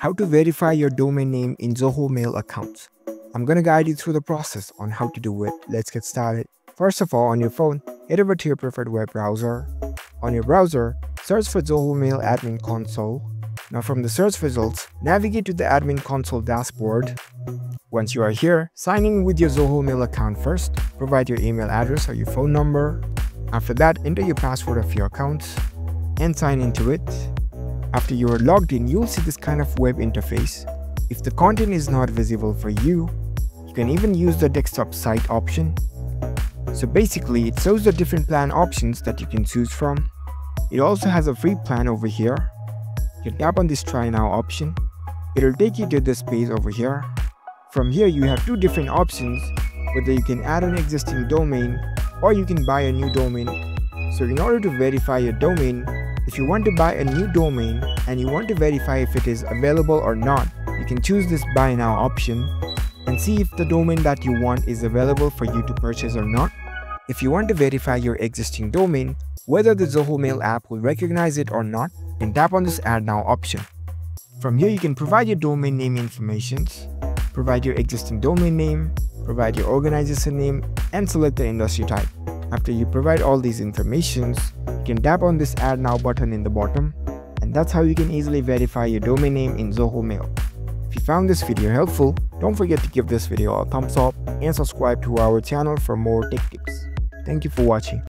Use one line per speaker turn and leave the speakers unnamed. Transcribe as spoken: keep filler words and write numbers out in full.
how to verify your domain name in Zoho Mail accounts. I'm gonna guide you through the process on how to do it. Let's get started. First of all, on your phone, head over to your preferred web browser. On your browser, search for Zoho Mail Admin Console. Now from the search results, navigate to the Admin Console dashboard. Once you are here, sign in with your Zoho Mail account first. Provide your email address or your phone number. After that, enter your password of your account and sign into it. After you are logged in, you'll see this kind of web interface. If the content is not visible for you, you can even use the desktop site option. So basically, it shows the different plan options that you can choose from. It also has a free plan over here. You can tap on this try now option. It'll take you to this page over here. From here, you have two different options, whether you can add an existing domain or you can buy a new domain. So in order to verify your domain, if you want to buy a new domain and you want to verify if it is available or not, you can choose this buy now option and see if the domain that you want is available for you to purchase or not. If you want to verify your existing domain, whether the Zoho Mail app will recognize it or not, then tap on this add now option. From here, you can provide your domain name information, provide your existing domain name, provide your organization name, and select the industry type. After you provide all these informations, you can tap on this add now button in the bottom, and that's how you can easily verify your domain name in Zoho Mail. If you found this video helpful, don't forget to give this video a thumbs up and subscribe to our channel for more tech tips. Thank you for watching.